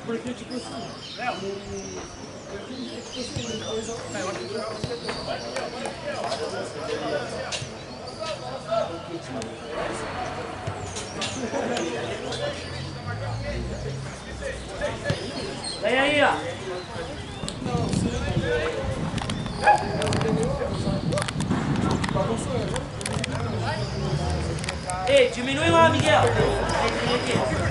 Porque, tipo assim, vem aí, ó. Ei, diminui lá, Miguel. Vem aqui.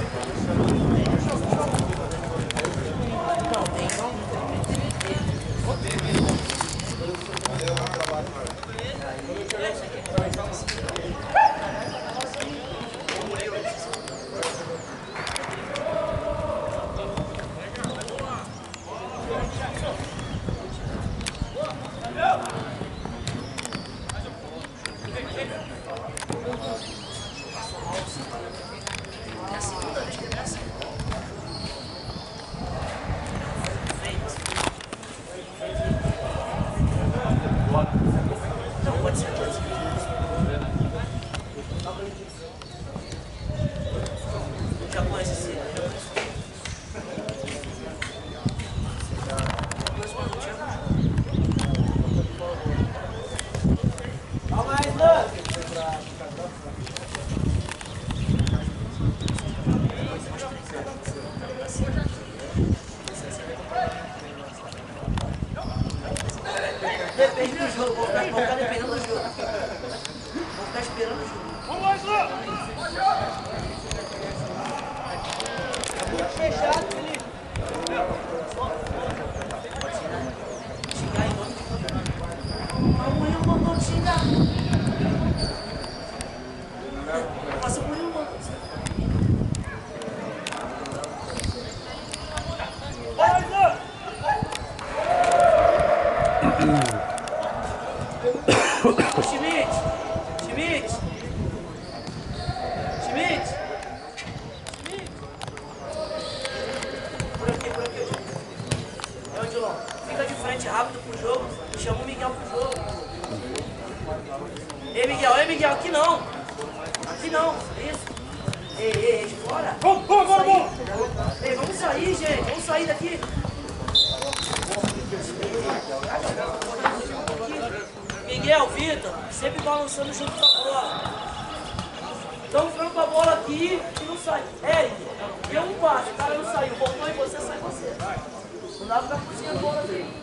Já conhece esse. Calma aí, Lan. Depende do jogo, vou ficar dependendo do jogo. Vou ficar esperando o jogo. vamos lá, Islã! É muito fechado, Felipe. Xingar em nome de campeonato. Mas o Murilo mandou te xingar. Passa o Murilo mandou. Vai, Islã! Ô, Schmidt! Schmidt! Schmidt! Schmidt! Por aqui, por aqui. É o Dilon. Fica de frente rápido pro jogo e chama o Miguel pro jogo. Ei, Miguel, aqui não! Aqui não, isso. Ei, de fora. Vamos, agora, vamos! Ei, vamos sair, gente. Vamos sair daqui. Miguel, Vitor, sempre balançando junto com a bola. Estão ficando com a bola aqui e não sai. Eric, deu um passe, o cara não saiu. Voltou em você, sai você. Não dá pra ficar puxando a bola dele.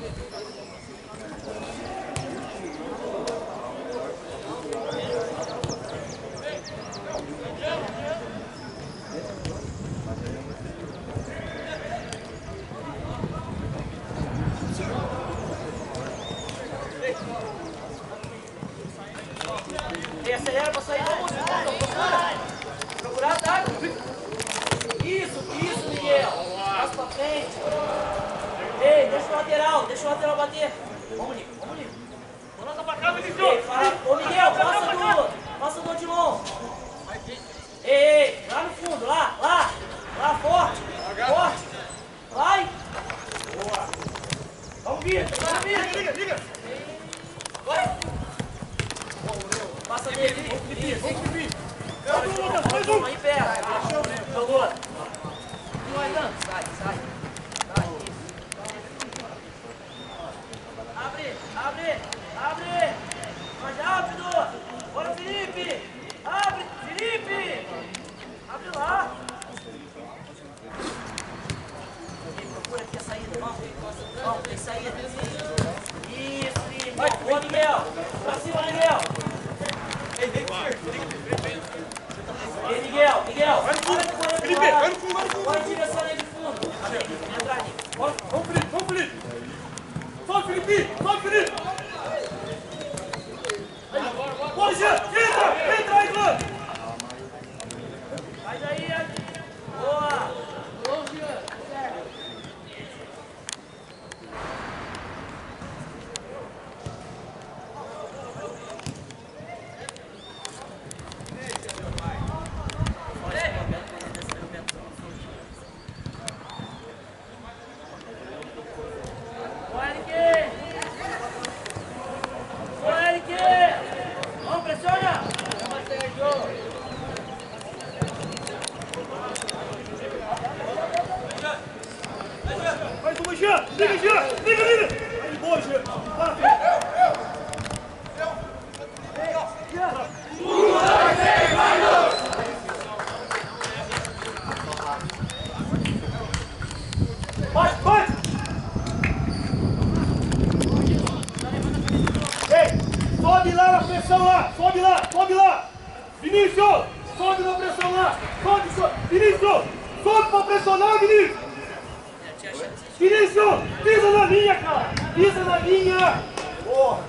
E acelera pra sair. Vamos, procura. Procurar ataque. Isso, Miguel. Passa pra frente. Ei, deixa o lateral bater. Vamos, Nico. Coloca pra cá, Vinícius! Ô, Miguel, passa do Odilon. Ei, lá no fundo, lá, forte. Vai. Boa. Vamos, Vitor. Liga! Vai. Passa dele. Vem, Mais um. Aí perto. Jogou. Não vai dando. Sai. Abre. Mais rápido. Bora, Felipe. Abre, Felipe. Abre lá. Procura aqui a saída. Vamos, tem saída. Isso, Felipe. Boa, Miguel. Pra cima, Miguel. Ei, Miguel. Felipe, vai no fundo! Vai em direção ali de fundo. Entra ali. Vamos, Felipe! Sobe, Felipe! Bora, Jean! Entra, Islã! Sai daí. Boa. Boa, Jean! Liga, Jean! Liga, liga! Aí, boa, Jean! Para, filho! Vai, vai! Ei, sobe lá na pressão lá! Sobe lá, sobe lá! Vinícius! Sobe na pressão lá! Sobe, sobe! Vinícius! Sobe pra pressionar, Vinícius! Vinícius! Pisa na linha, cara! Pisa na linha! Porra!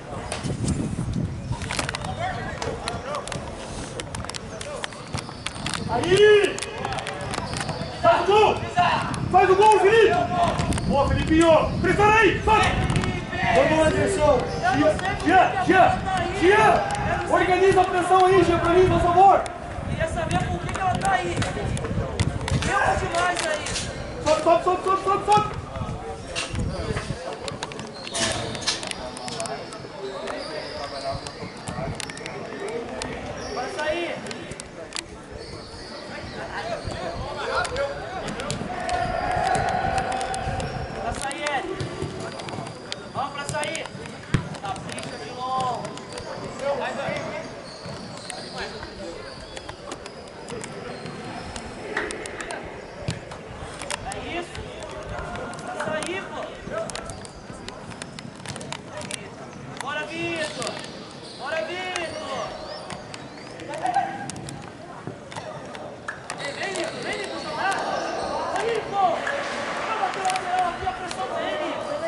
Aí! Faz o gol! Faz o gol, Felipe! Boa, Felipinho! Pressiona aí! Sobe! Vamos lá, Anderson! Jean! Organiza a pressão aí, Jean, pra mim, por favor! Queria saber por que ela tá aí. Tempo demais aí. Sobe! Vai sair. Pra sair, Ed. Vamos pra sair. Tá ficha de longe. Vai, vai. É isso. Pra sair, pô. Bora, Vitor. Bora, Vitor. Vem, Nico, jogar. Aí, pô. Vai bater o lateral aqui, a pressão dele.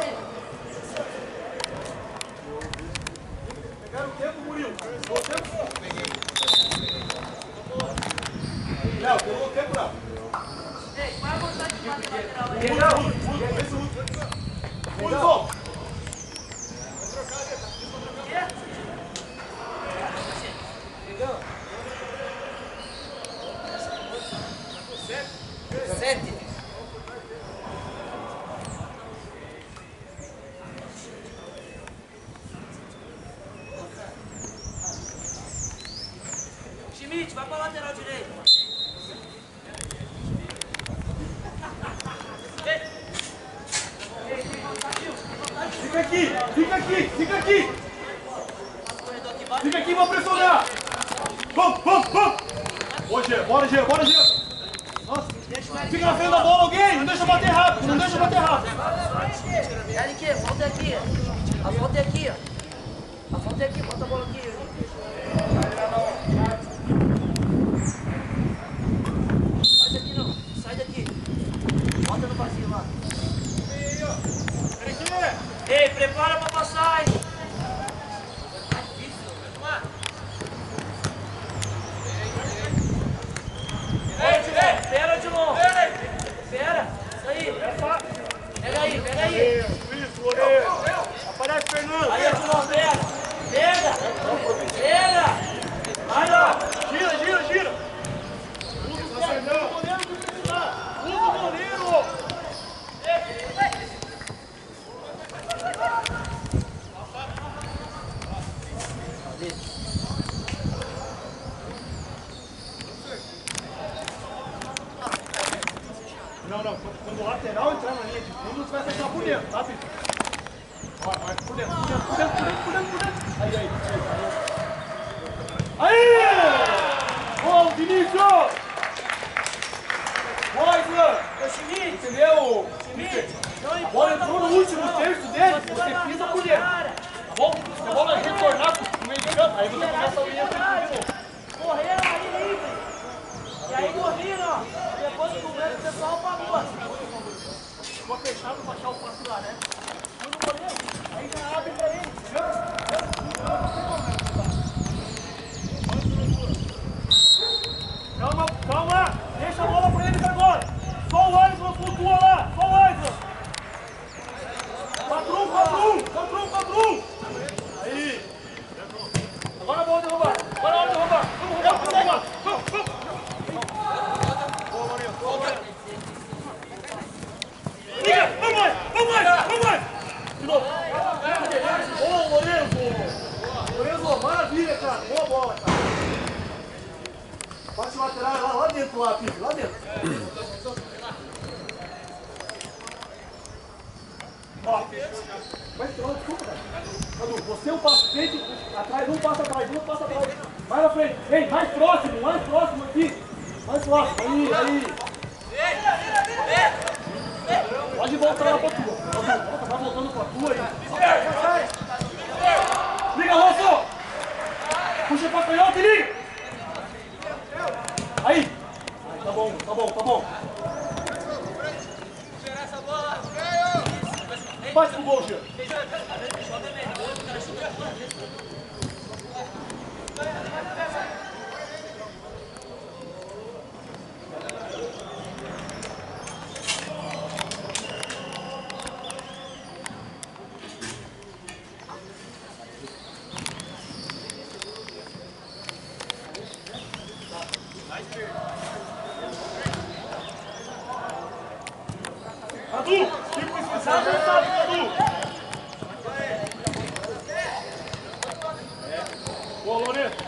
Pegaram o tempo, Murilo. Pegou o tempo? Léo, pegou o tempo, Léo. Ei, vai a vontade de bater o lateral aí. Uso, volta. Sete. Schmidt, vai pra lateral direito. Fica aqui. Fica aqui pra pressionar. Vamos. Boa, Jean. Bora, Jean. Nossa, fica na frente da bola alguém. Não deixa bater rápido. Eric, volta aqui. A volta é aqui. Bota a bola aqui. Sai daqui. Bota no vazio lá. Ei, prepara pra passar, hein? Espera de novo. Espera. Isso aí. Pega aí. Isso, goleiro. Aparece, Fernando. Aí, de novo, pega. Vai lá. Gira. Usa o goleiro que precisar. Usa o goleiro. Não. Quando o lateral entrar na linha de fundo, você vai fechar por dentro, tá, filho? Vai por dentro. Aí! Boa, Vinícius! Boa, Ivan! Entendeu? A bola entrou no último terço dele, você pisa por dentro. Tá bom? Se a bola retornar pro meio de campo, aí você começa a linha de fundo. Correr aí livre. E aí domina, ó. Depois do goleiro, o pessoal pagou. Ficou fechado pra achar o passe lá, né? Foi no goleiro, aí já abre pra ele. Calma! Deixa a bola pra ele agora! Só o Alisson flutua lá! Só o Alisson! 4-1! Aí! Agora a bola derrubar! Vamos roubar! Vamos! Liga! Vamos mais! De novo! Boa, Lourenço! Maravilha, cara! Boa bola, cara! Passe lateral lá dentro, filho! Lá dentro! passo. Vai se trocar, desculpa, cara. Cadu, você um passo frente, atrás, um passo atrás, um passo atrás. Vai na frente. Ei, mais próximo aqui. Mais próximo, aí. Pode voltar lá pra tua. Vai voltando pra tua aí. Liga, Rosso! Puxa pra canhota e liga! Aí! Tá bom. Bate pro gol, Gil. Cadu! Fica especial, Cadu! Boa, Loreto!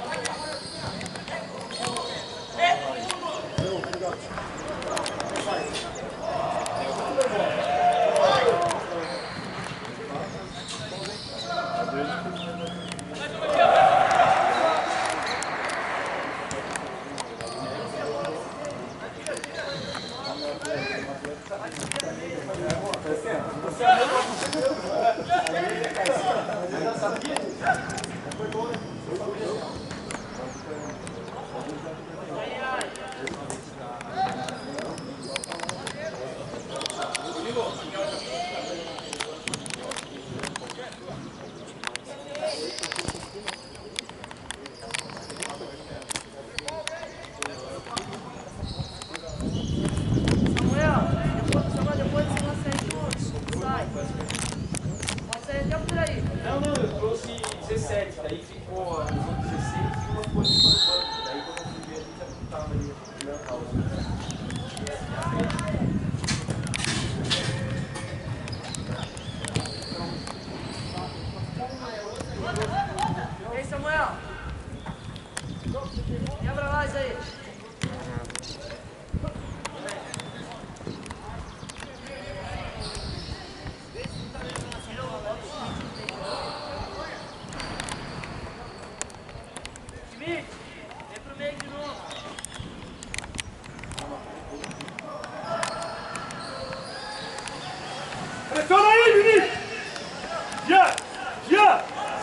Pressiona aí, Vinícius! Jean!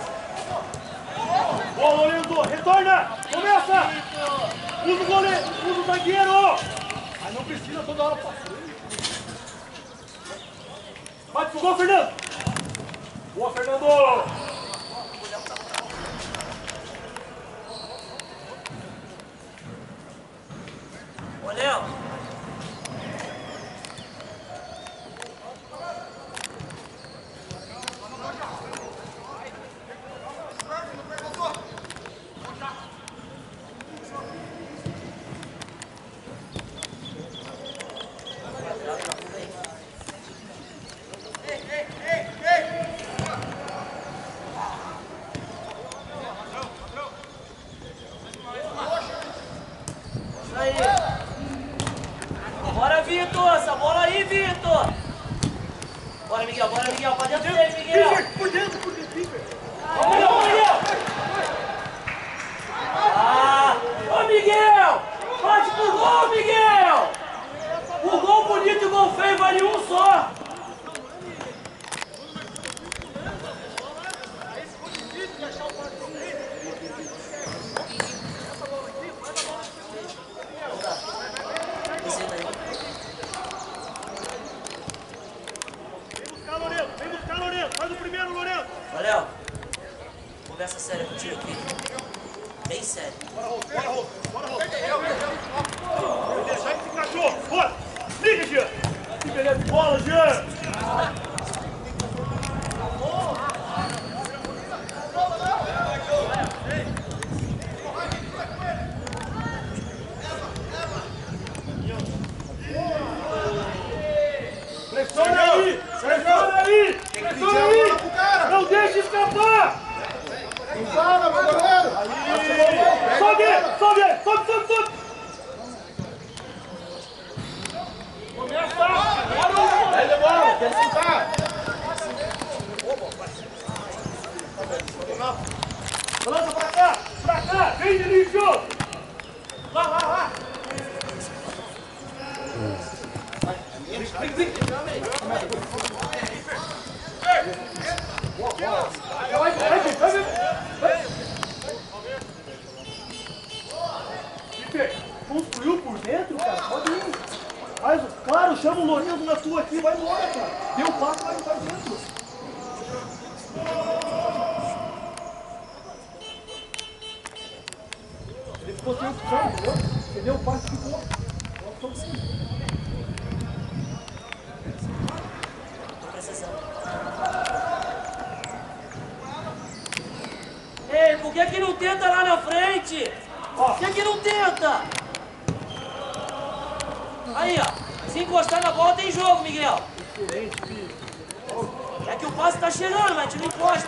Boa, Lorenzo! Retorna! Começa! Usa o goleiro! Usa o zagueiro! Mas não precisa toda hora passar. Bate pro gol, Fernando! Boa, Fernando! Ô, Léo! Bora, Vitor! Essa bola aí, Vitor! Bora, Miguel! Pra dentro dele, Miguel! Por dentro! Vamos, Miguel! Ô, Miguel! Bate pro gol, Miguel! O gol bonito e o gol feio vale um só! Vem buscar, Lorenzo! Faz o primeiro, Lorenzo! Valeu! Conversa séria contigo aqui. Bem sério. Bora, Rô! Deixa aí esse cachorro! Bora! Liga, Jean! Que beleza de bola, Jean! Pressiona aí! Não deixe escapar! Para, meu goleiro! Sobe! Começa! Vai, bola! Quer sentar? Construiu por dentro, cara, pode ir. Mas, claro, chama o Lourenço na tua aqui, vai embora, cara. Deu o passo, vai dentro. Ele ficou sem opção, entendeu? Você deu o passo e ficou. Tô precisando. Ei, por que não tenta lá na frente? Por que não tenta? Aí, ó. Se encostar na bola tem jogo, Miguel. É que o passe tá chegando, mas a gente não encosta.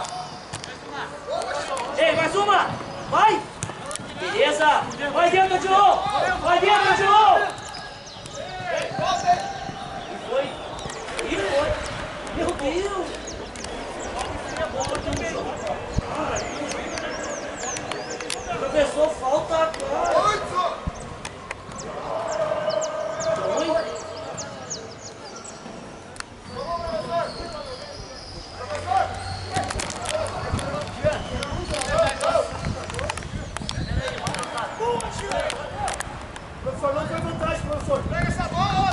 Ei, mais uma! Vai! Beleza! Vai dentro de novo! Vai dentro de novo! E foi! E foi! Meu Deus! Professor, falta agora! Professor, não tem vantagem, professor. Pega essa bola,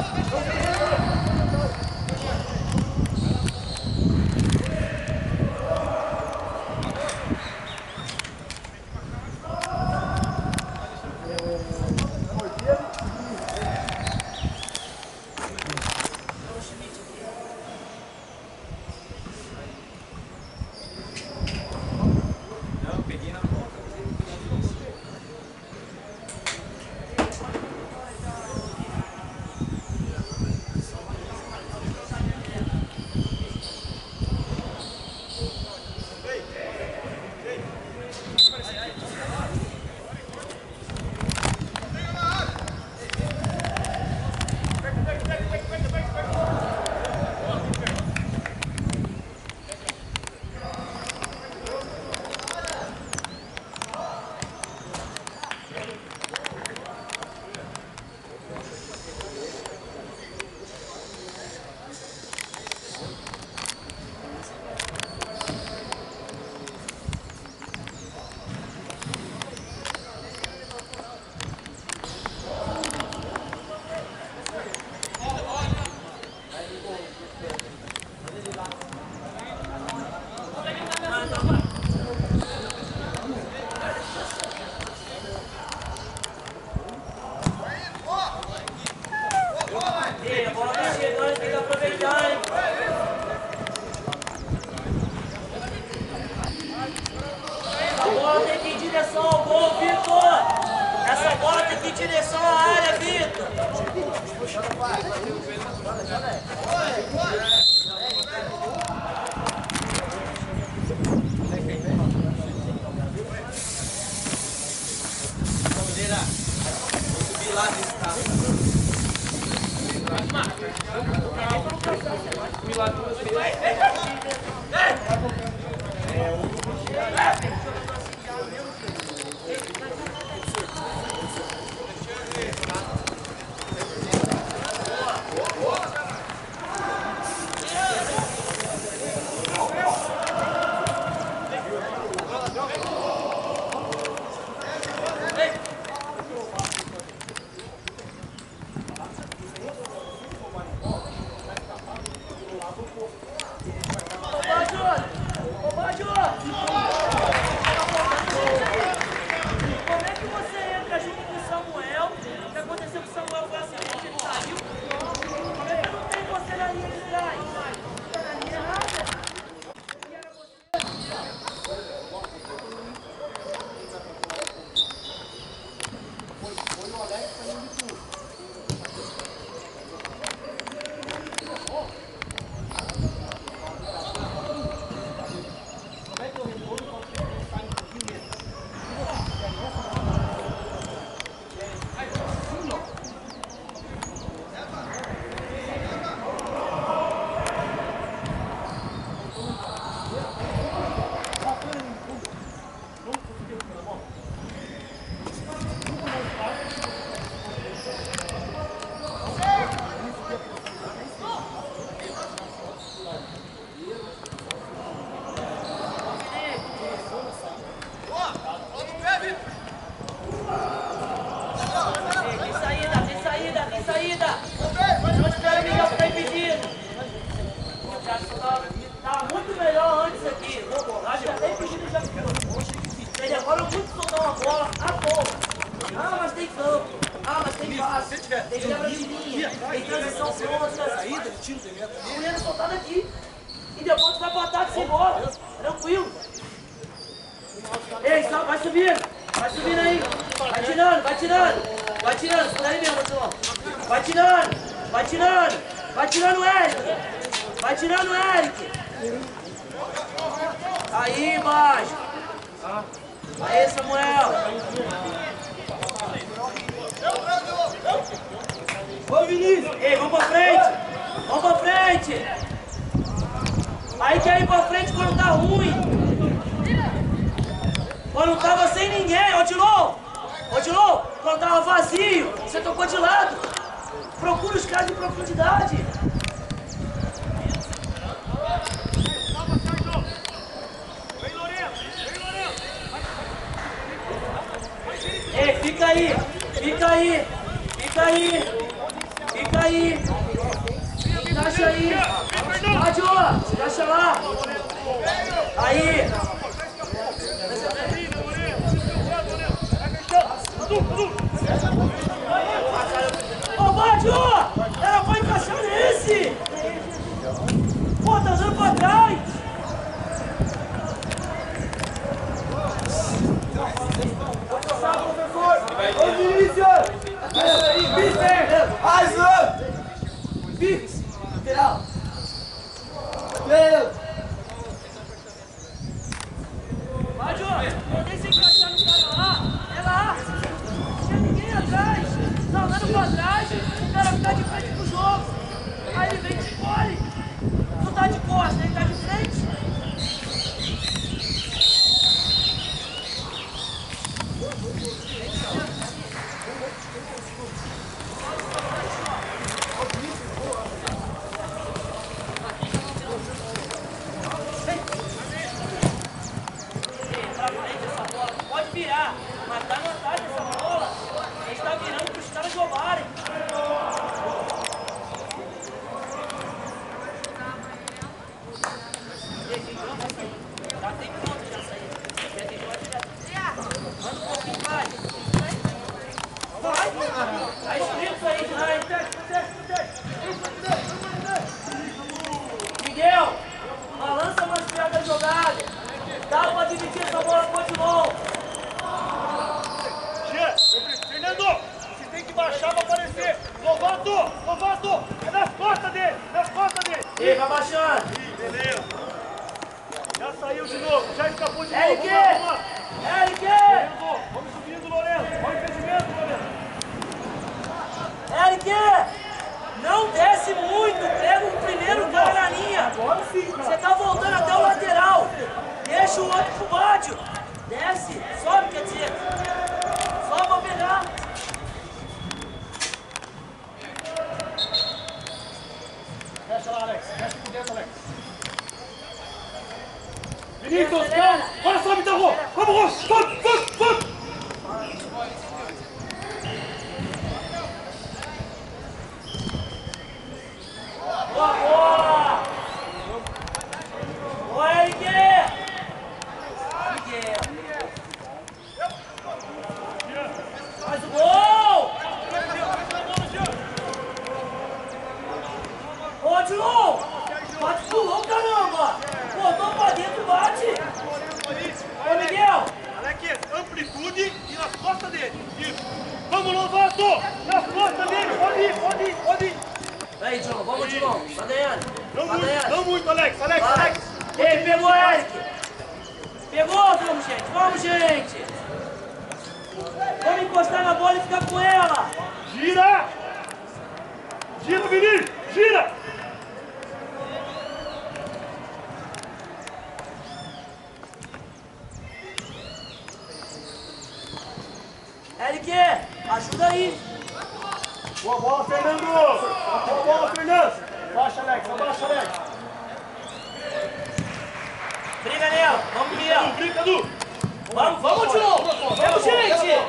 Ei, a bola tá chegando, tem que aproveitar, hein? A bola tem que ir em direção ao gol, Vitor! Essa bola tem que ir em direção à área, Vitor! Ô, Badio! A mulher soltada aqui. E depois tu vai pro ataque sem bola. Tranquilo. Ei, vai subindo. Vai subindo aí. Vai tirando, vai tirando. Vai tirando, isso daí mesmo, Tilão. Vai tirando, vai tirando. Vai tirando o Eric. Vai tirando o Eric. Aí, baixo. Aí, Samuel. Ô, Vinícius. Ei, vamos pra frente. Vamos pra frente. Aí quer ir pra frente quando tá ruim. Quando tava sem ninguém, ô Tilon, quando tava vazio, você tocou de lado. Procura os caras de profundidade. Ei, fica aí, fica aí, fica aí, fica aí. Encaixa aí. Rádio, encaixa lá. Aí. Ô, Bádio! Era pra encaixar nesse! Pô, tá dando pra trás! Ô, Vinícius! Mais um! Fix! Lateral! Bádio, deixa encaixar no cara lá! É lá! Não tinha ninguém atrás! Não, andando pra trás, o cara ficar de frente pro jogo! Aí ele vem e te escolhe! Não tá de costas, ele tá de frente! Pode virar, mas tá no ataque essa bola. A gente tá virando pros caras jogarem. Já tem pronto já sair. Já tem pronto já. Manda um pouquinho mais. Vai. Tá escrito aí já, hein? Miguel, balança mais perto da jogada. Dá pra dividir essa bola com o Tilon. Fernando, você tem que baixar pra aparecer. Lovato, é nas costas dele, Ei, vai baixando. Beleza. Já saiu de novo, já escapou de Eric! novo. Eric! Vamos subindo, Lourenço. Olha o impedimento, Lourenço. Eric! Não desce muito, pega o primeiro cara na linha. Agora sim, cara. Você tá voltando até o lateral. Deixa o outro pro Bádio. Desce, sobe, quer dizer. Só pra pegar. Fecha lá, Alex. Fecha por dentro, Alex. Vinícius, calma. Olha só, Vitor. Vamos, sobe. Boa, boa! Boa, Eric! Miguel. Faz o gol! Ô, Tilon! Bate pulou, caramba! Botou pra dentro, bate! Ô, Miguel! Alex, amplitude e nas costas dele. Isso. Vamos, Lovato. Nas costas dele. Pode ir. Aí, Tilon, vamos, Tilon. Tá ganhando. Não muito, Alex. Vai. Ei, pegou, Eric! Pegou, vamos, gente! Vamos encostar na bola e ficar com ela! Gira, Vinícius, gira! Eric, ajuda aí! Boa bola, Fernando! Boa bola, Fernando! Abaixa, Alex. Briga nela! Vamos, Miguel! Brinca, Du! Vamos, Tilon! Vamos, gente!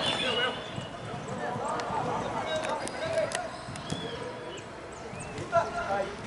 Aí.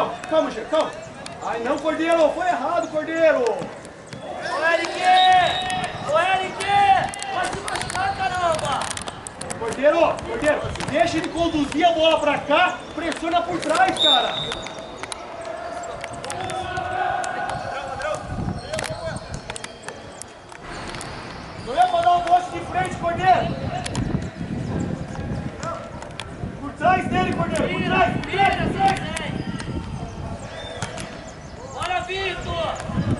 calma, calma, Gê, calma. Ai, não, Cordeiro, foi errado, Cordeiro. Ô, Eric! Ô, Eric! Vai se machucar, caramba! Cordeiro, deixa ele conduzir a bola pra cá, pressiona por trás, cara. Não é pra dar um bote de frente, Cordeiro. Por trás dele, Cordeiro, por trás, por trás. Bora, Vitor!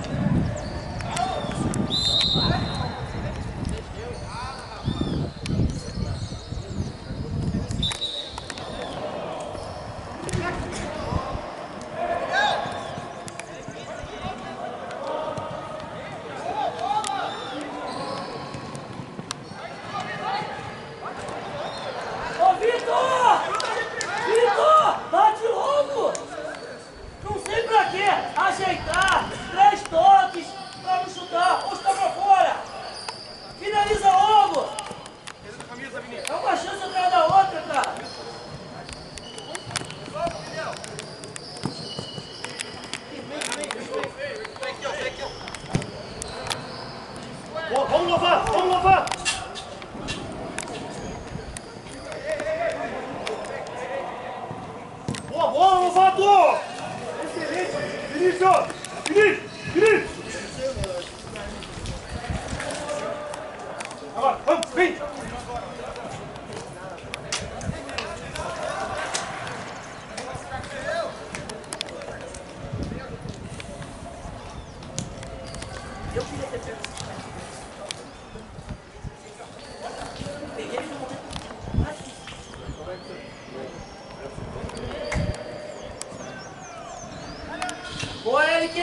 Ajeitar, 3 toques pra não chutar, ou chutar pra fora. Finaliza logo. É uma chance atrás da outra, cara. Boa, vamos louvar, vamos louvar. Boa bola, Lovato. Vinícius! Vinícius! Agora, vamos, vem! Eu queria ter pego. Peguei ele no momento. Boa, Eric!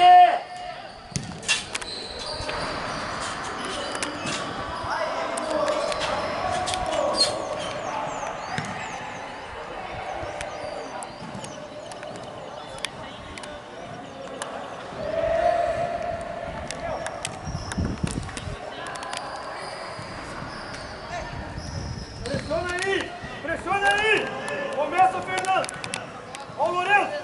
Pressiona aí! Começa, Fernando! Ó o Lourenço!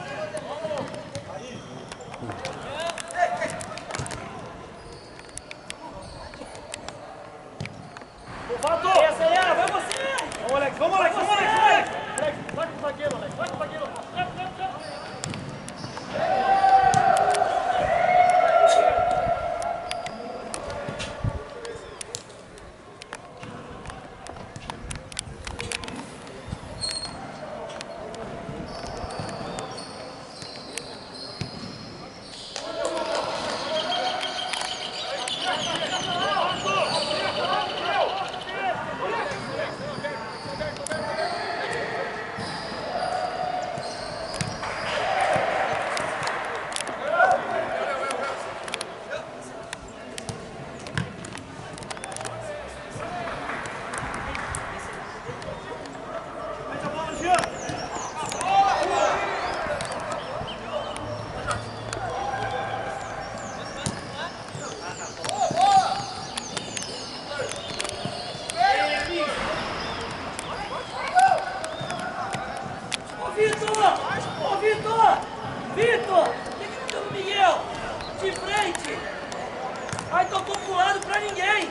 Lovato! Acelera, vai você! Vamos, Alex! Vamos, Alex! Vamos, Alex! Alex! Vai com o zagueiro, Alex! Vai com o zagueiro! Vitor! Tem que ficar no Miguel! De frente! Ai, tocou pro lado pra ninguém!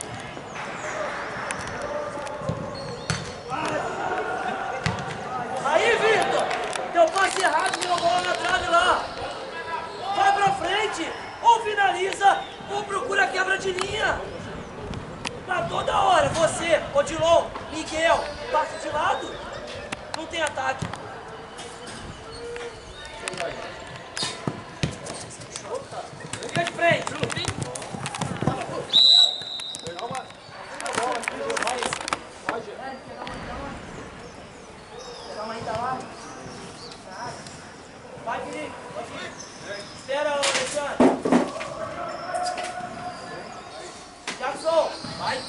Aí, Vitor! Teu passe errado, deu a bola na trave lá! Vai pra frente! Ou finaliza, ou procura quebra de linha! Pra toda hora, você, Odilon, Miguel, passe de lado, não tem ataque. Fica de frente. Calma aí, tá lá. Vai, Felipe. Espera, Alexandre. Jackson, vai.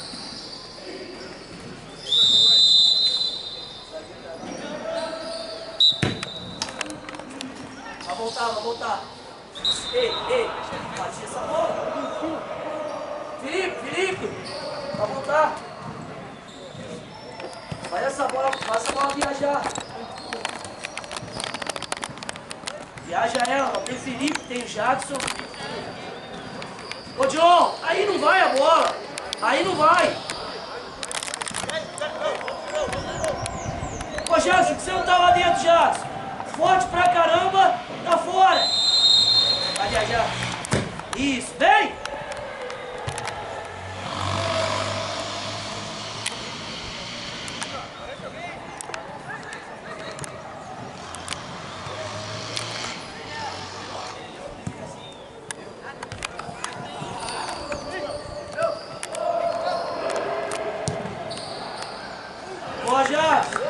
Vai voltar. Ei, bate essa bola. Felipe, vai voltar. Vai essa bola viajar. Viaja ela, tem o Felipe, tem o Jackson. Ô John, aí não vai a bola. Aí não vai. Ô Jackson, que você não tá lá dentro, Jackson? Forte pra caramba, tá fora. Vai viajar. Isso, vem! Boa, Jackson.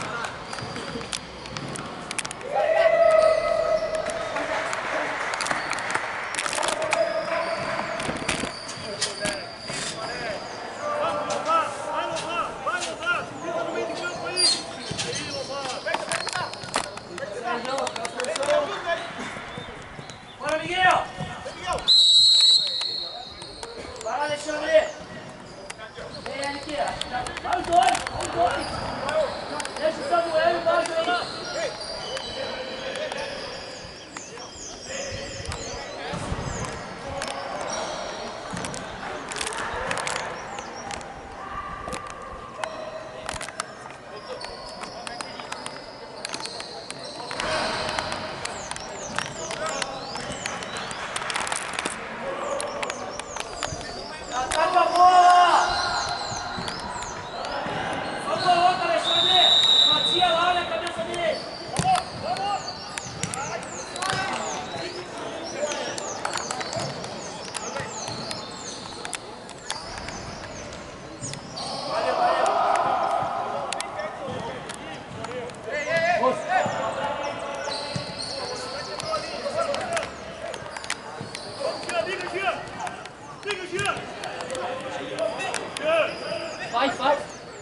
Bora, Miguel! Vai lá, Alexandre! Vem ele aqui, ó. Vai os dois! Deixa o Samuel embaixo aí! Ataca a bola! Só coloca, Alexandre! Batia lá na cabeça dele! Valeu, valeu! Vai, vai!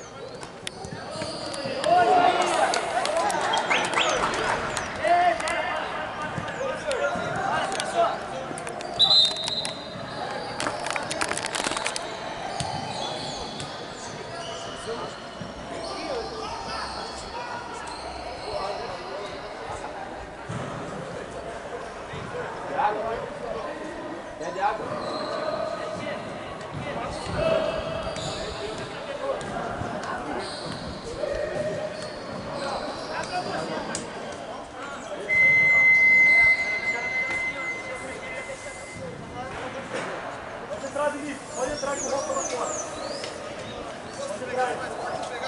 Pede água. Pode entrar, Vinícius. Pode entrar que o Roca vai fora. Pode entrar.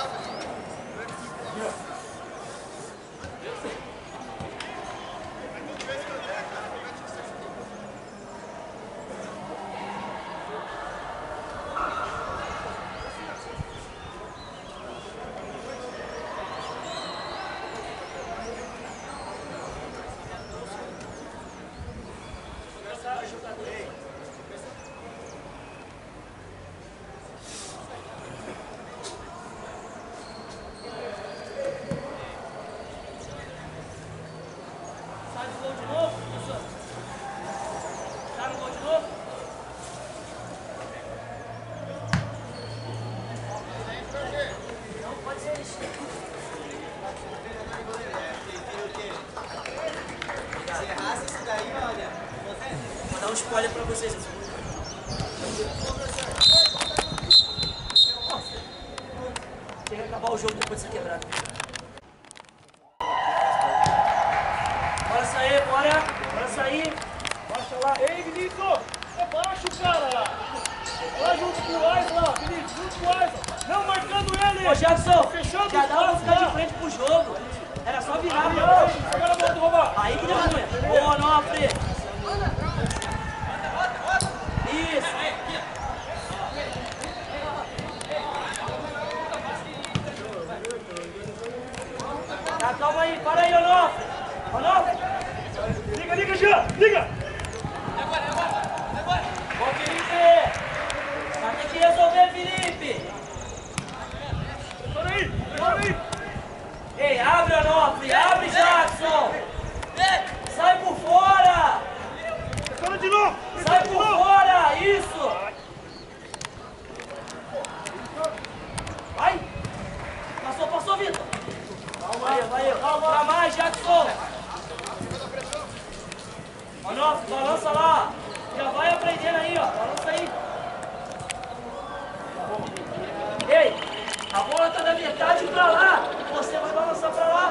Sai do gol de novo, professor? Sai do gol de novo? Não, pode ser isso. Se errasse isso daí, olha. Vou dar um spoiler pra vocês. Tem que acabar o jogo depois de ser quebrado. Bora sair, bora! Bora sair! Baixa lá. Ei, Vinícius! Abaixa o cara! Vai junto com o Ais lá, Vinícius, junto com o Ais. Não marcando ele! Ô Jackson, Fechando já o dá pra espaço ficar lá. de frente pro jogo. Era só virar, Aí, meu. ó, agora volta o roubar. Aí que deu ruim. Ô, Onofre! Isso! Tá, calma aí, para aí, Onofre! Onofre! Liga, liga, Jean! Liga! Ô, Felipe! Vai ter que resolver, Felipe! Para aí! Para aí! Ei, abre, Onofre! Abre, Jackson! Sai por fora! Para de novo! Sai por fora! Isso! Vai! Passou, Vitor! Vai, pra mais, Jackson! Onofre, balança lá. Já vai aprendendo aí, ó. Balança aí. Ei, a bola tá da metade pra lá. Você vai balançar pra lá.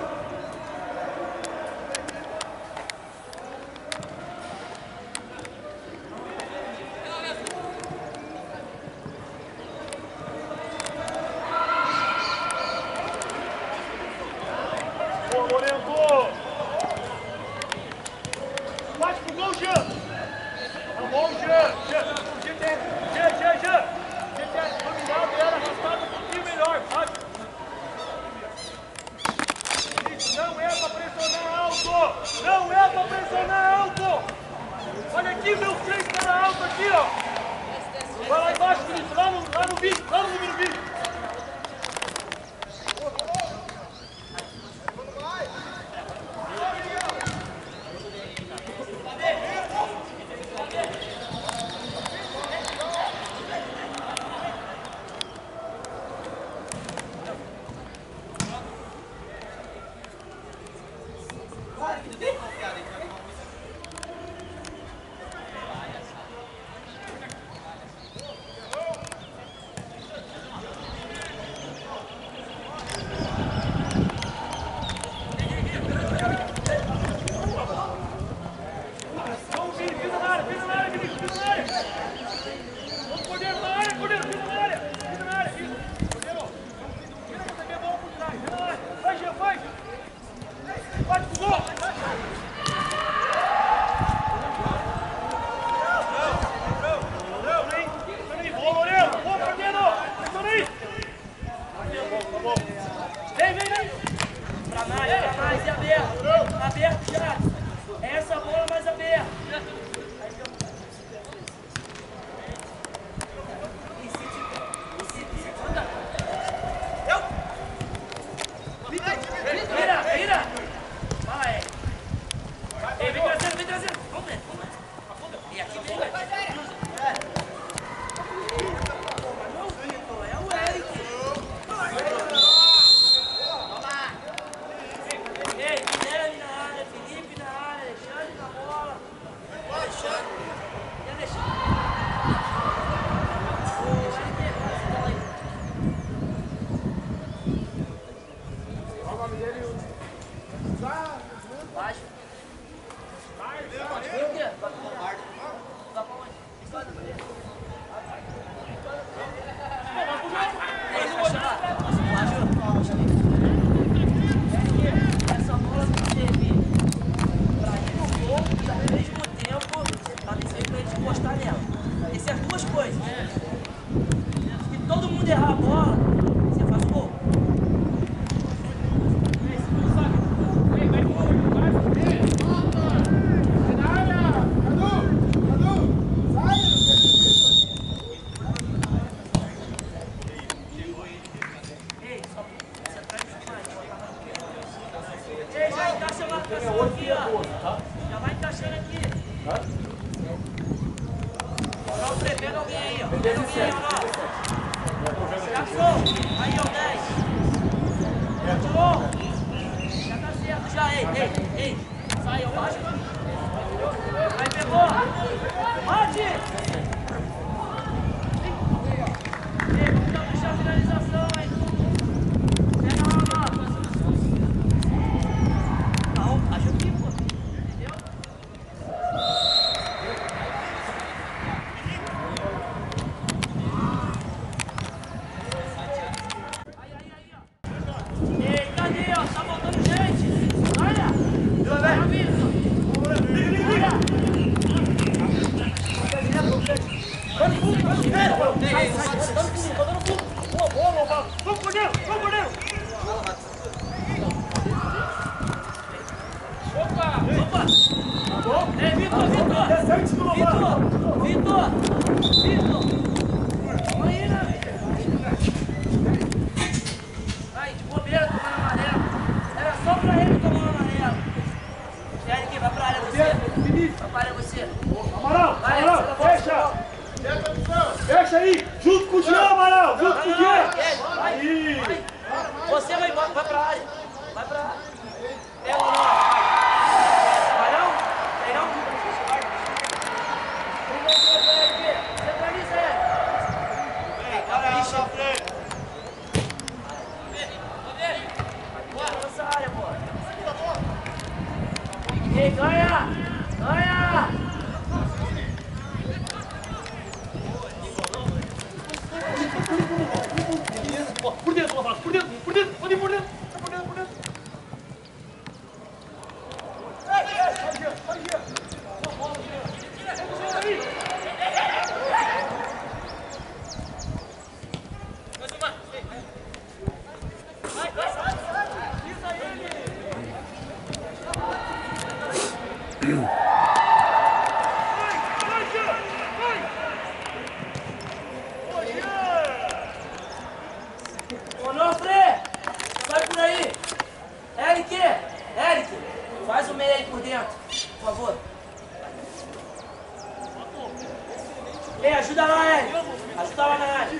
Fecha aí, junto com o Jean, Amaral, junto com o Jean. Aí. Você vai pra área. Vai pra área. É ou não? Vai não? Vai não? ganha! Ganha! Por dentro, Lovato, por dentro, por dentro, pode ir por dentro. Por dentro, por dentro. Vai, Gia. Onofre! Sai por aí! Eric! Faz o meio aí por dentro, por favor. Ei, ajuda lá, Eric! Ajuda lá na área.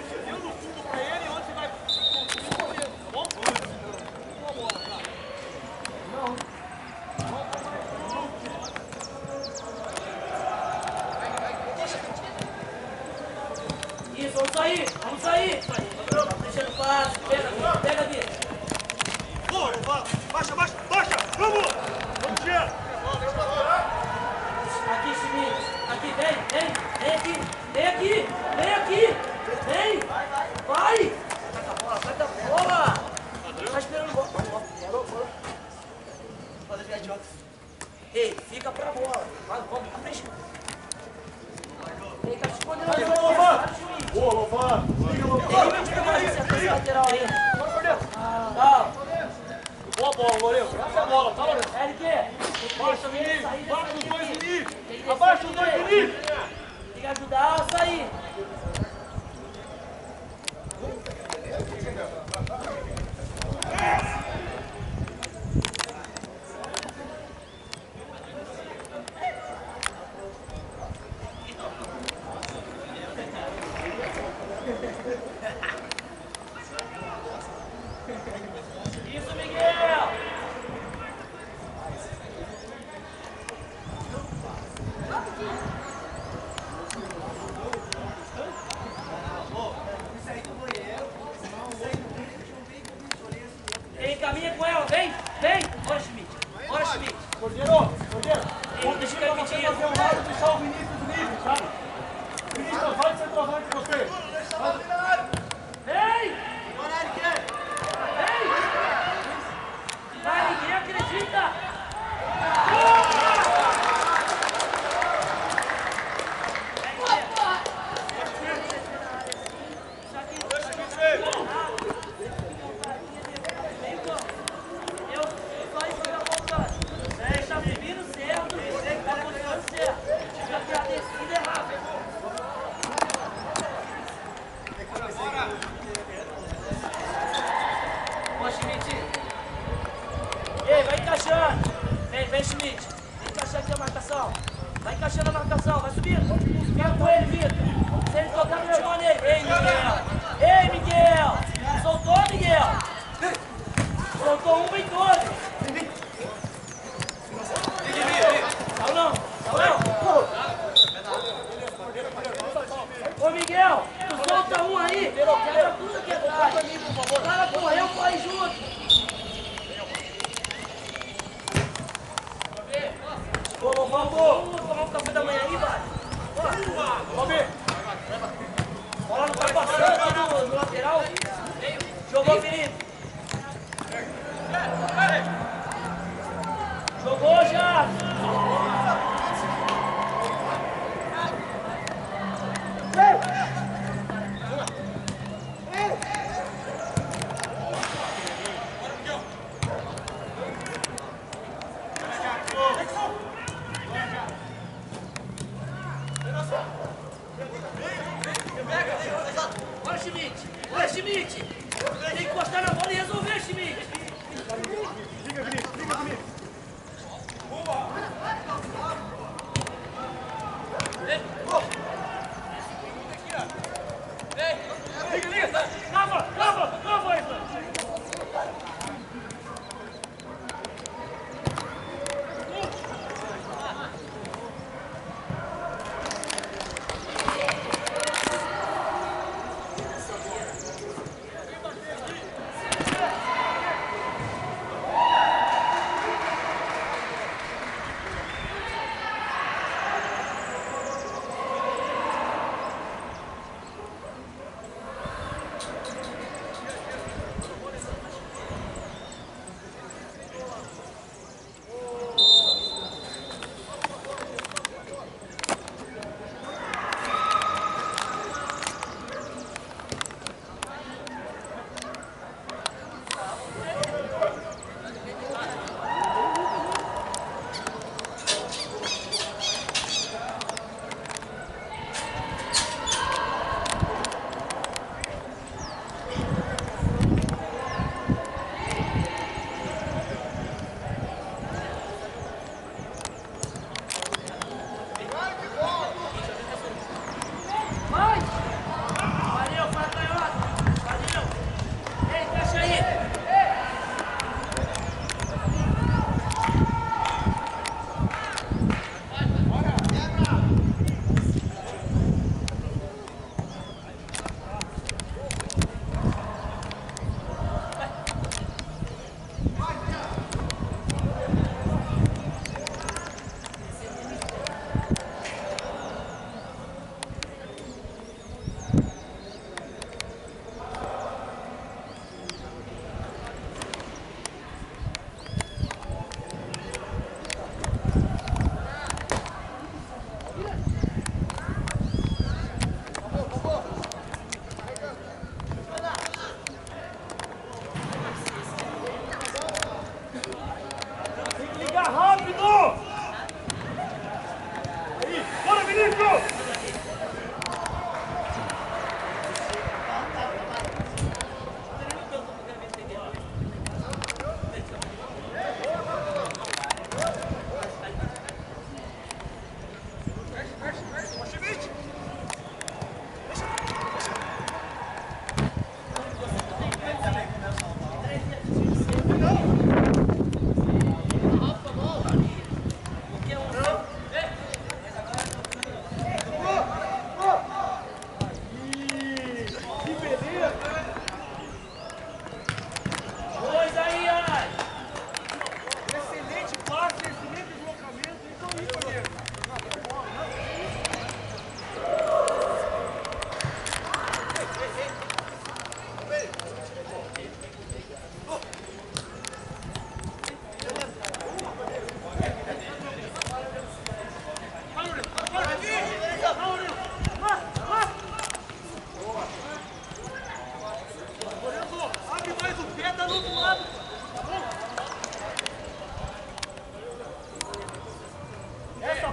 Isso, vamos sair! Tá deixando fácil, pega aqui! Baixa, vamos! Vamos, Gia! Aqui, Schmidt! Aqui, vem aqui! Vem! Vai! Sai da bola! Tá esperando bola! Pode jogar de outro. Ei, fica pra bola! Vamos pra frente! Ei, tá te escondendo! Boa, Lovato! Esse lateral aí! Bora por dentro! Tá! Boa bola, Lourenço! Essa é a bola, tá, Lourenço? Eric! Baixa, Vinícius! Baixa os dois, Vinícius! Abaixa os dois, Vinícius! Tem que ajudar a sair! Isso, Miguel! Ei, caminha com ela, vem! Bora, Schmidt! Cordeiro! Ei, deixa eu Você pedir. fazer um lado e deixar o Vinícius livre, sabe? Vinícius, vai de centroavante com você! Vem! Vai, ninguém acredita! Tá vindo certo, tá acontecendo certo. Fica aqui a descida é rápida. Ó, Schmidt. Ei, vai encaixando. Vem, Schmidt. Vem encaixar aqui a marcação. Vai encaixando a marcação, vai subindo. Fica com ele, Vitor. Se ele tocar no chão nele. Ei, Miguel. Soltou, Miguel. Soltou um, vem todos. Tá não. Ô, Miguel, tu solta um aí. Quebra tudo aqui atrás. O cara correu, corre junto. Vamos tomar um café da manhã aí, vai. Bola não tá passando no lateral. Jogou, Felipe. Jogou já. Bora, Schmidt! Tem que encostar na bola e resolver, Schmidt! Liga, Vinícius! Boa!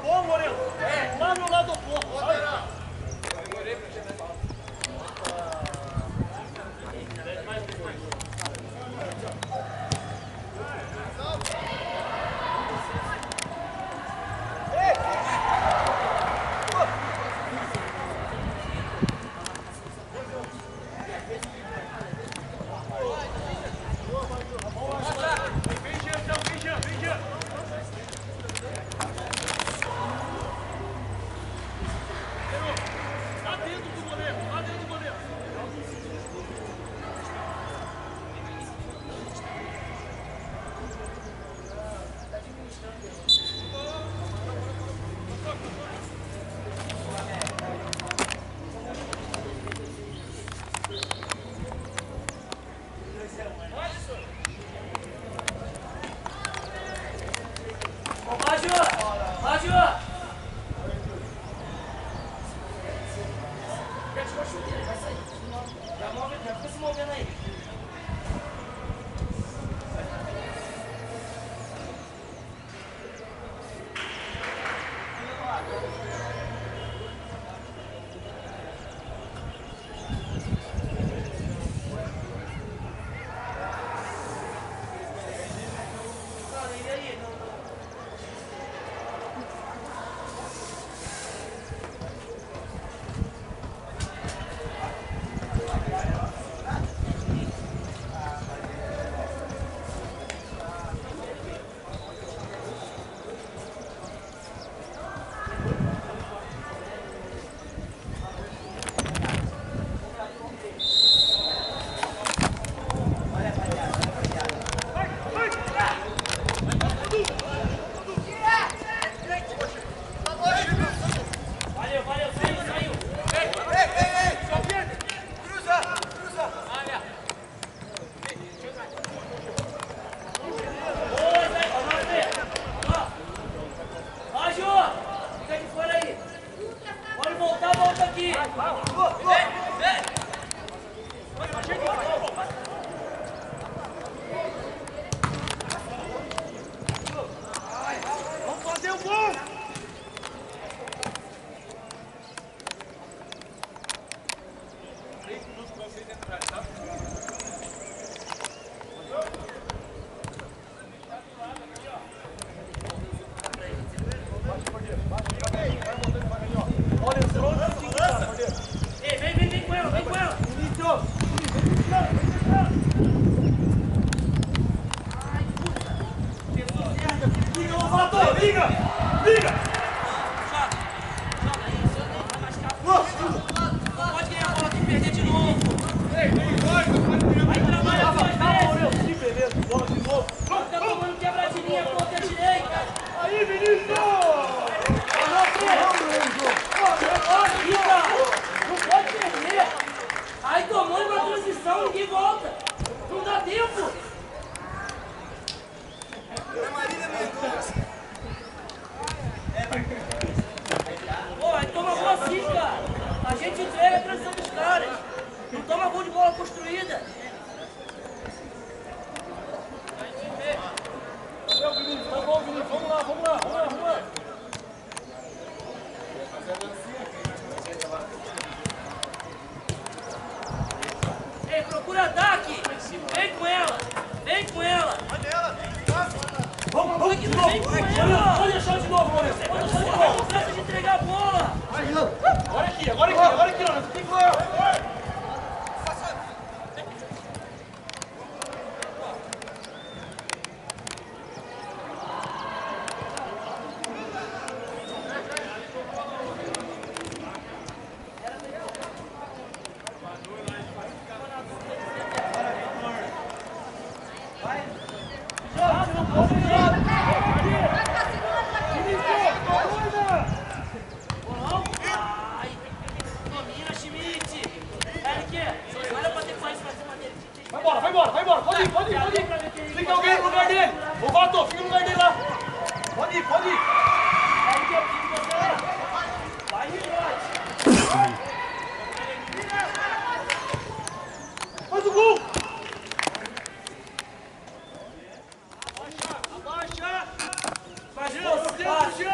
bom, Moreno. É, lá no lado oposto. Lateral.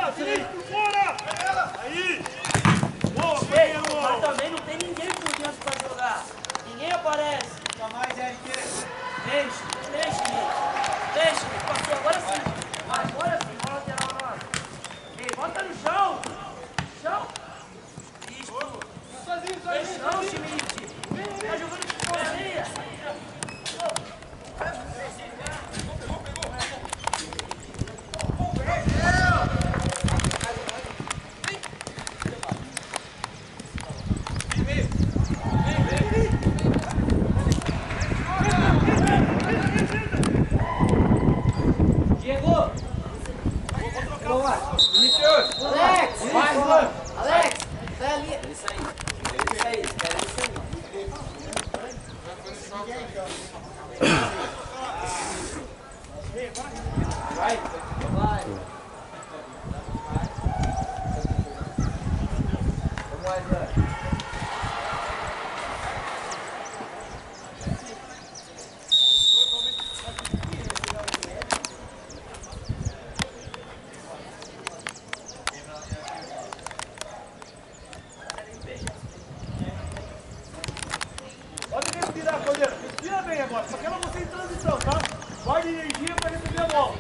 por fora! Aí! Boa, Ei, mas também não tem ninguém por dentro pra jogar. Ninguém aparece. Só mais, Eric. Deixa, passou, agora sim. Agora sim, bola lateral nossa. Ei, bota no chão. Chão. Isso. Chão, Schmidt. Tá jogando de fora, meia. Alex, sai ali. Pode respirar, goleiro. Respira bem agora. Só quero você em transição, tá? Guarde energia para receber a bola.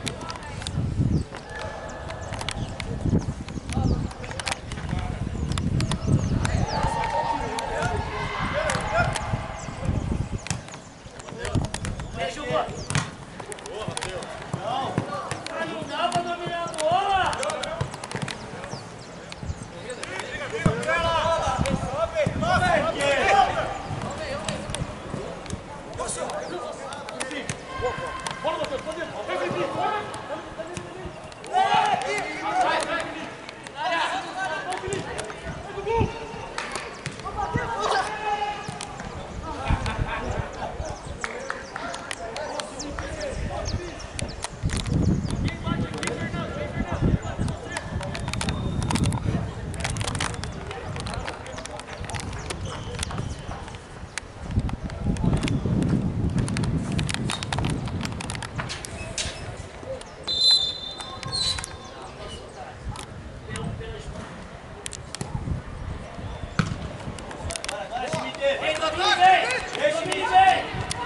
Deixa o gol. Não dá pra dominar a bola. Bola, Matheus, pode ir. Vem, Felipe. Vem, Toquinho, vem! Toquinho, vem!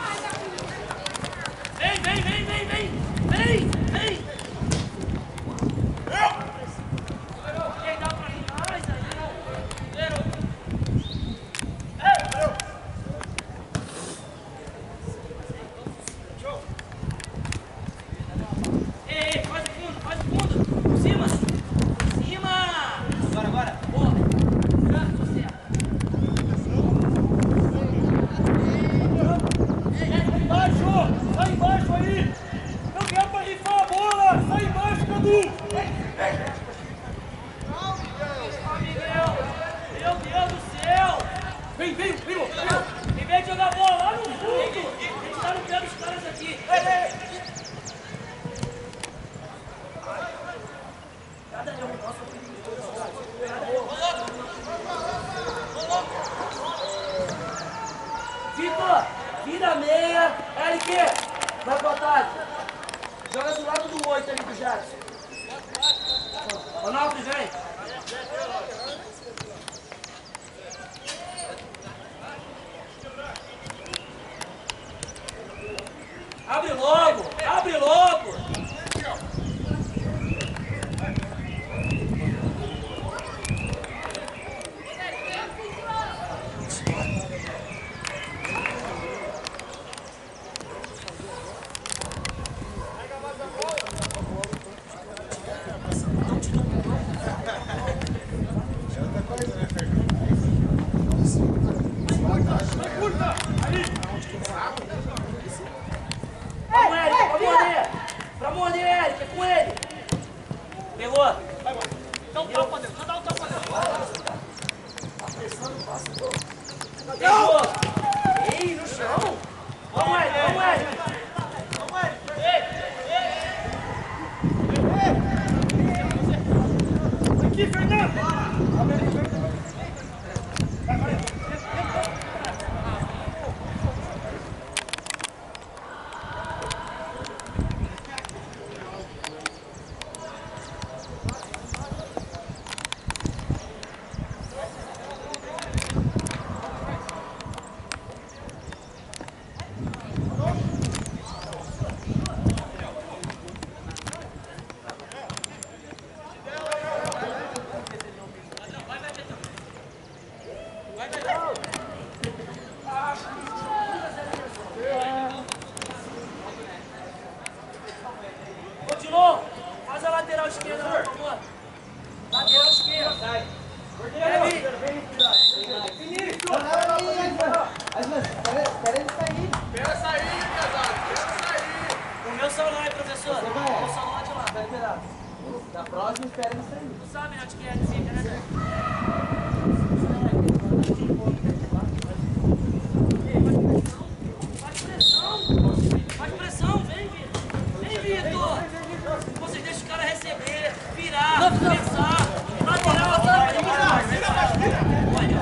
Vem! Quem dá pra ir mais aí, ei, faz o fundo! Por cima! Agora. Boa! Tô certo! Sai embaixo aí! Não quer pra rifar a bola! Sai embaixo, Cadu! Meu Deus do céu! Vem! Em vez de jogar a bola lá no fundo, a gente tá no pé dos caras aqui. Cada um, nossa, Vitor, vira meia, Eric, vai pro ataque. Joga do lado do 8 ali do Jackson. Ronaldo, vem. Abre logo! Pra morder, Eric, é com ele. Pegou. Dá um tapa dentro, dá um tapa dentro. Pegou. Ei, no chão. Vamos, Eric. Aqui, Fernando! Espera sair, pesado. Espera sair. O meu celular, professor. O meu celular de lá. Vai esperar. Na próxima, espera ele sair. Tu sabe onde que é a desígnio, né? Faz pressão, vem, Vitor. Vem, Vitor. Vocês deixam o cara receber, virar, pensar. Lateral, vai.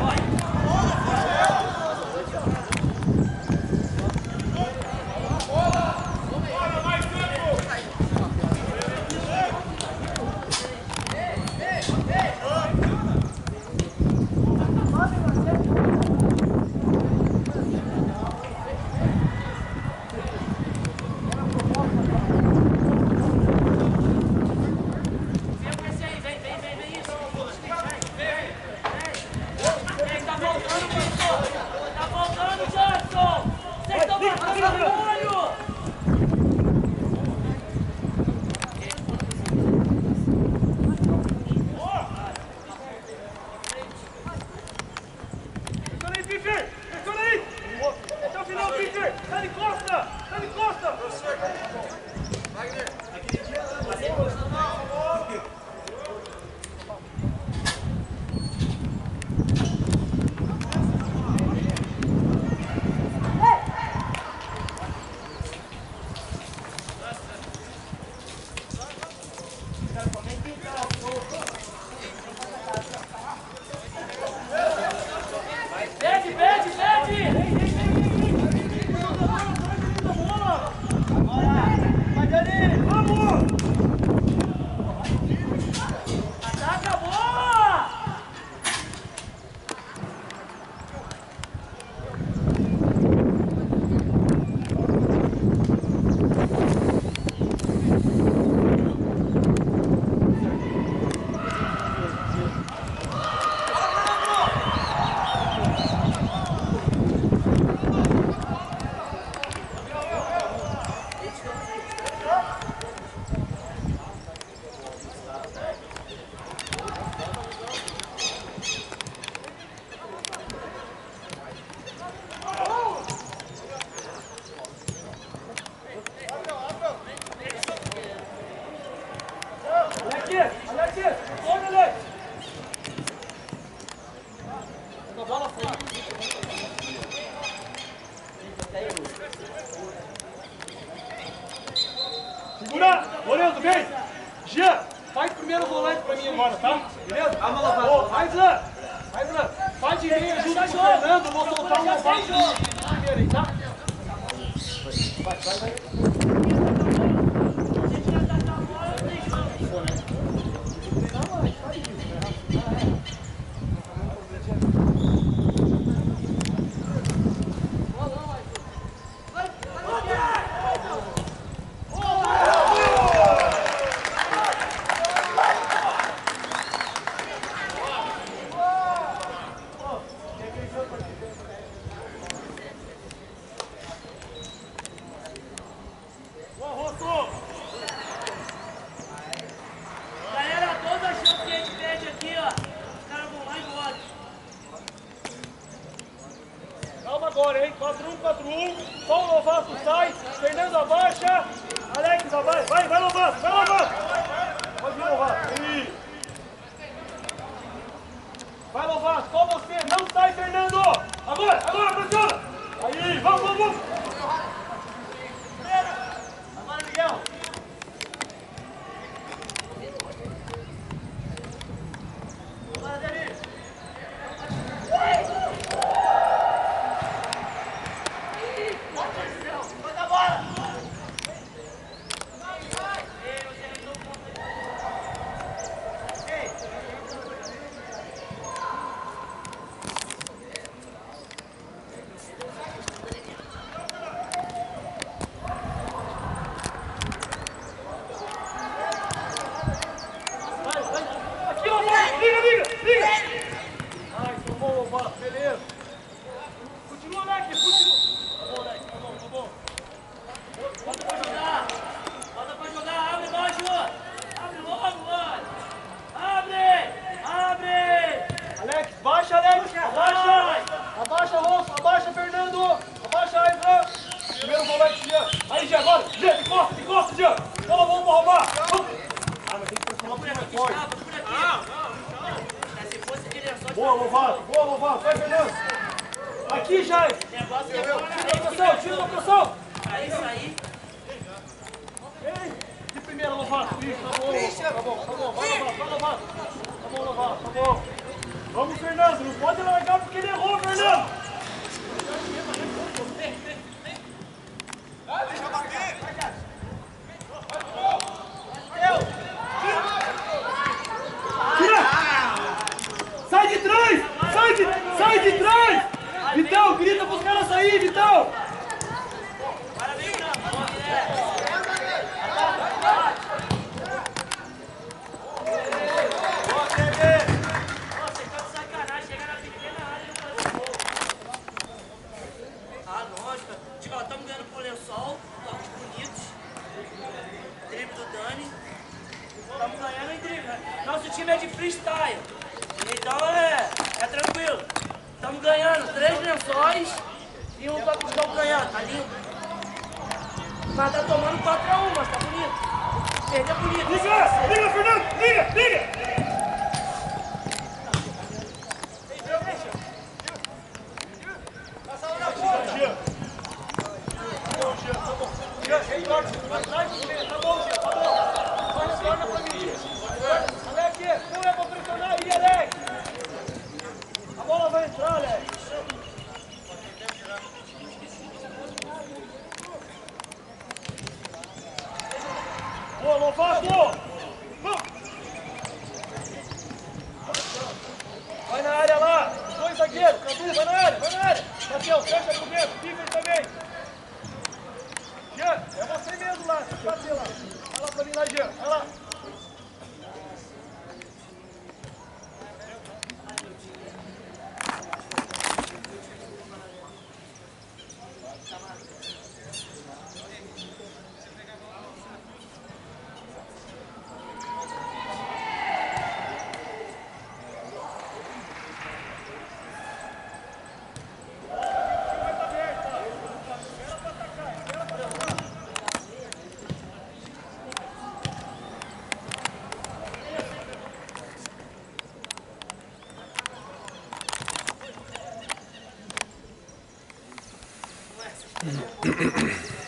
Segura! Lorenzo, vem! Jean, faz primeiro volante pra mim agora, tá? Beleza? Ô, faz lá! Faz de meia junto com o Fernando, vou soltar um novato primeiro aí, tá? Galera, toda a chance que a gente pede aqui, ó. Os caras vão lá e embora. Calma agora, hein? 4-1. Só o Lovato sai, Fernando abaixa, Alex abaixa. Vai Lovato! Pode ir, Lovato. Aí. Vai, Lovato, só você. Não sai, Fernando! Agora, pressiona! Aí, vamos! Agora, Miguel! Agora, David! Manda a bola! Aqui, ó, liga! Ai, tomou, Lovato, beleza. Continua, Leque, continua. Tá bom. Bota pra jogar, abre embaixo. Abre logo, mano. Abre! Boa, Lovato. Boa, Lovato. Vai, Fernando. Aqui, Jair. Negócio é bom. Pressão, tira da pressão. Aí, isso aí. Ei, de primeira, Lovato. Isso, tá bom. Tá bom. Vai, Lovato. Tá bom, Lovato. Tá bom. Vamos, Fernando. Não pode largar porque ele errou, Fernando. Deixa eu bater. Tira! Sai de trás! Sai de trás! Vitão, grita pros caras sair, Vitão! Parabéns, Branco. Guilherme. Você tá de sacanagem. Chega na pequena área e não faz o gol. Ah, lógico. Tipo, estamos ganhando por lençol. Toques bonitos. Drible do Dani. Estamos ganhando em drible, né? Nosso time é de freestyle. Então é tranquilo. Estamos ganhando 3 lençóis e um toque de calcanhar. Tá lindo. Mas tá tomando 4-1, mas tá bonito. Perder bonito. Liga, Fernando! Liga! Boa, Lovato! Vai na área lá! 2 zagueiros! Cadu, vai na área! Matheus, fecha por dentro! Fica aí também! Jean, é você mesmo lá! Tem que bater lá! Vai lá pra mim lá, Jean! Vai lá! Ué,